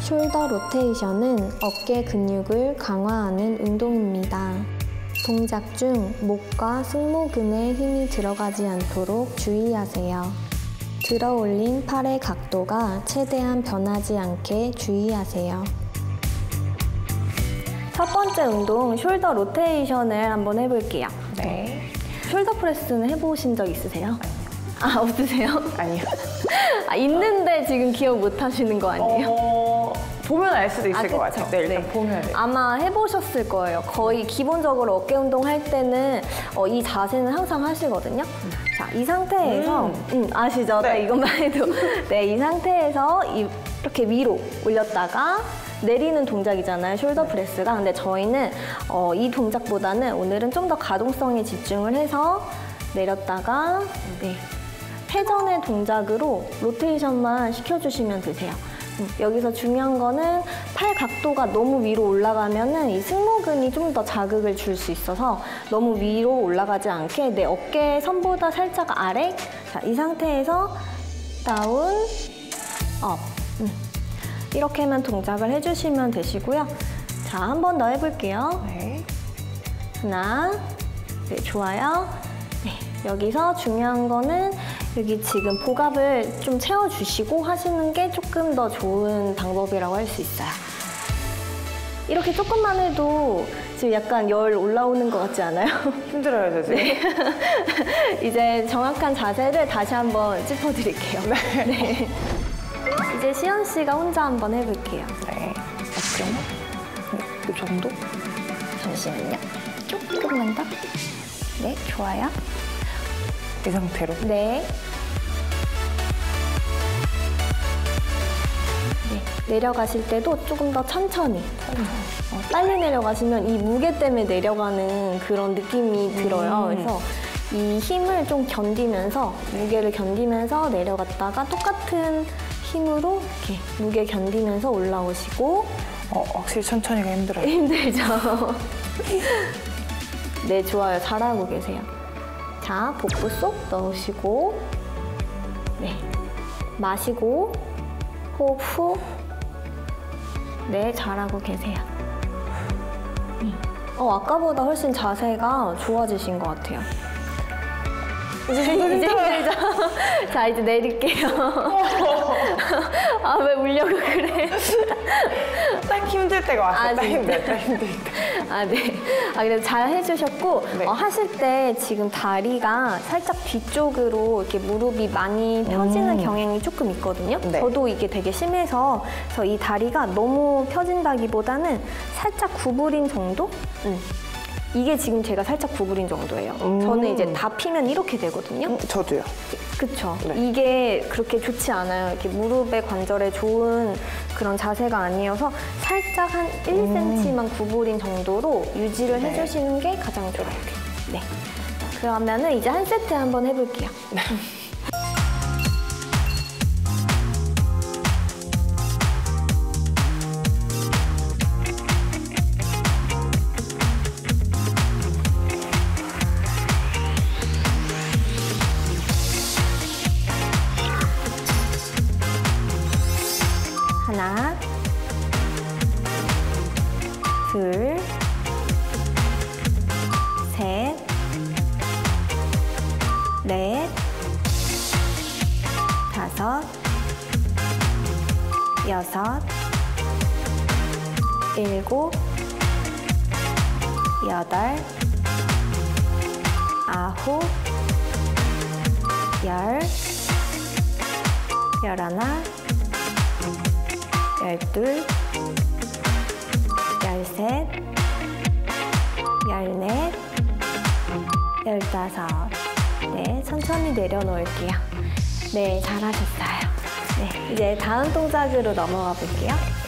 숄더 로테이션은 어깨 근육을 강화하는 운동입니다. 동작 중 목과 승모근에 힘이 들어가지 않도록 주의하세요. 들어 올린 팔의 각도가 최대한 변하지 않게 주의하세요. 첫 번째 운동, 숄더 로테이션을 한번 해볼게요. 네. 숄더 프레스는 해보신 적 있으세요? 아, 없으세요? 아니요. 아, 있는데 지금 기억 못 하시는 거 아니에요? 보면 알 수도 있을 것 같아요. 네, 일단 네. 보면 네. 아마 해보셨을 거예요. 거의 기본적으로 어깨 운동 할 때는 이 자세는 항상 하시거든요. 자, 이 상태에서 아시죠? 네. 네, 이것만 해도 네, 이 상태에서 이렇게 위로 올렸다가 내리는 동작이잖아요, 숄더 프레스가. 근데 저희는 이 동작보다는 오늘은 좀 더 가동성에 집중을 해서 내렸다가 네, 회전의 동작으로 로테이션만 시켜주시면 되세요. 여기서 중요한 거는 팔 각도가 너무 위로 올라가면은 이 승모근이 좀 더 자극을 줄 수 있어서 너무 위로 올라가지 않게 내 어깨 선보다 살짝 아래. 자, 이 상태에서 다운, 업. 이렇게만 동작을 해주시면 되시고요. 자, 한 번 더 해볼게요. 네. 하나, 네, 좋아요. 네, 여기서 중요한 거는 여기 지금 복압을 좀 채워주시고 하시는 게 조금 더 좋은 방법이라고 할 수 있어요. 이렇게 조금만 해도 지금 약간 열 올라오는 것 같지 않아요? 힘들어요, 저 지금. 네. 이제 정확한 자세를 다시 한번 짚어드릴게요. 네. 네. 이제 시연 씨가 혼자 한번 해볼게요. 네. 이 정도? 잠시만요. 조금만 더. 네, 좋아요. 이 상태로. 네. 네, 내려가실 때도 조금 더 천천히. 빨리 내려가시면 이 무게 때문에 내려가는 그런 느낌이 들어요. 그래서 이 힘을 좀 견디면서, 무게를 견디면서 내려갔다가 똑같은 힘으로 이렇게 무게 견디면서 올라오시고. 확실히 천천히가 힘들어요. 힘들죠? 네, 좋아요. 잘하고 계세요. 자, 복부 쏙 넣으시고, 네, 마시고, 호흡 후. 네, 잘하고 계세요. 아까보다 훨씬 자세가 좋아지신 것 같아요. 이제 힘들죠? 자, 이제 내릴게요. 아, 왜 울려고 그래? 딱 힘들 때가 왔어요. 딱 힘들 때. 아, 네. 그래도 잘 해주셨고, 네. 하실 때 지금 다리가 살짝 뒤쪽으로 이렇게 무릎이 많이 펴지는 경향이 조금 있거든요. 네. 저도 이게 되게 심해서, 그래서 이 다리가 너무 펴진다기보다는 살짝 구부린 정도? 이게 지금 제가 살짝 구부린 정도예요. 저는 이제 다 피면 이렇게 되거든요. 저도요. 그쵸. 네. 이게 그렇게 좋지 않아요. 이렇게 무릎의 관절에 좋은 그런 자세가 아니어서 살짝 한 1cm만 구부린 정도로 유지를 네. 해주시는 게 가장 좋아요. 네. 그러면은 이제 한 세트 한번 해볼게요. 하나, 둘, 셋, 넷, 다섯, 여섯, 일곱, 여덟, 아홉, 열, 열하나, 열둘, 열셋, 열넷, 열다섯. 네, 천천히 내려놓을게요. 네, 잘하셨어요. 네, 이제 다음 동작으로 넘어가 볼게요.